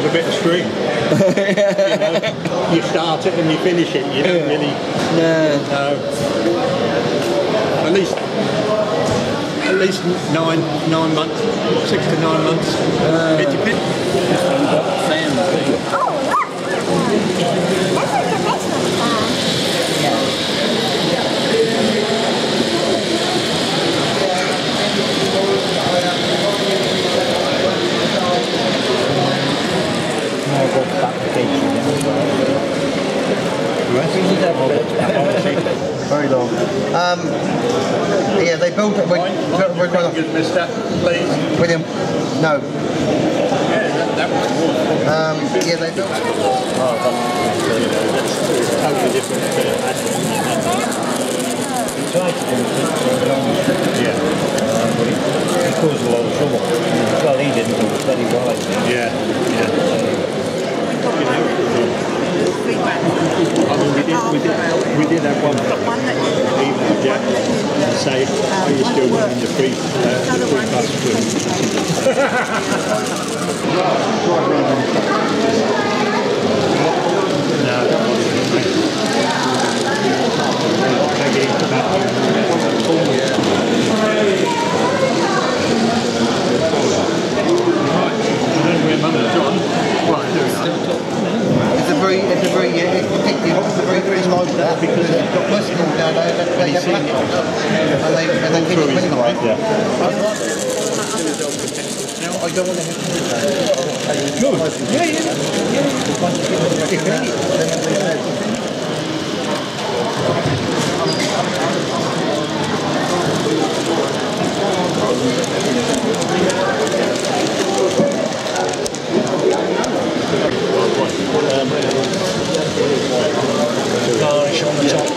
a bit of string. You know, you start it and you finish it. You don't really. No. At least 9 months, 6 to 9 months. It depends. Very long. Yeah, they built it. We're going to Mister, please. William. No. Yeah, that was yeah, they built it. Totally different. Yeah. He caused a lot of trouble. Well, he didn't, but he was. Yeah. I mean, we did have one email Jack say, are you still running the free bus crew? No, It's a very, particularly like that because it's got personal down there, they have laptops and they keep it anyway. I don't want to have to do that. Good. Garnish on the top.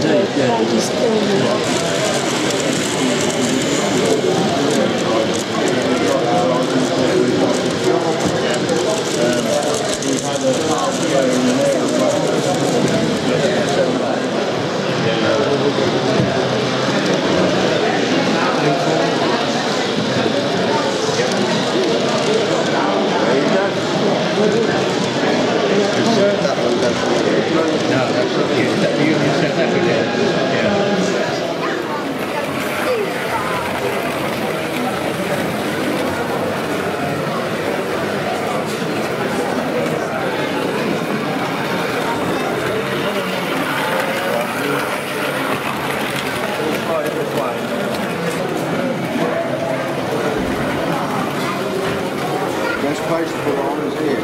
Best place to put on is here.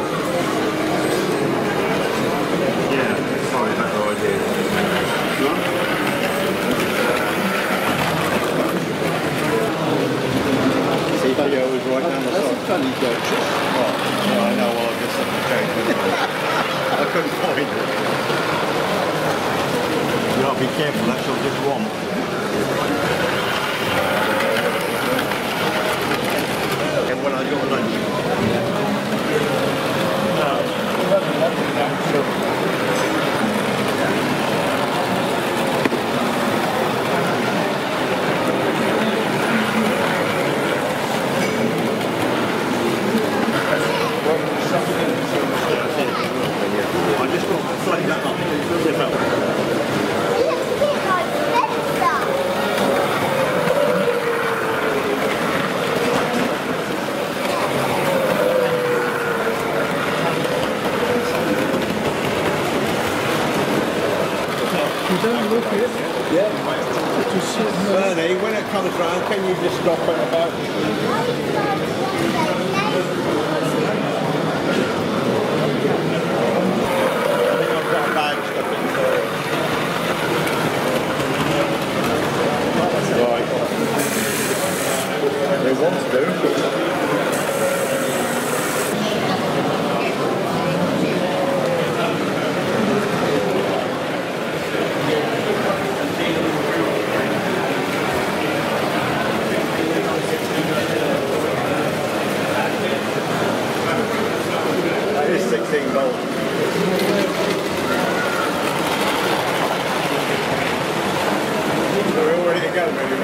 Yeah, sorry, better idea. See, they always right down the side. That's a funny joke. Oh, no, I know, well, I guess that's the case. I couldn't find it. You gotta be careful, that's not just one. And when I got lunch. I just got to flame that up. Bernie, when it comes round, can you just stop at about... Right. They want to do. That is 16 volts. We're all ready to go, maybe.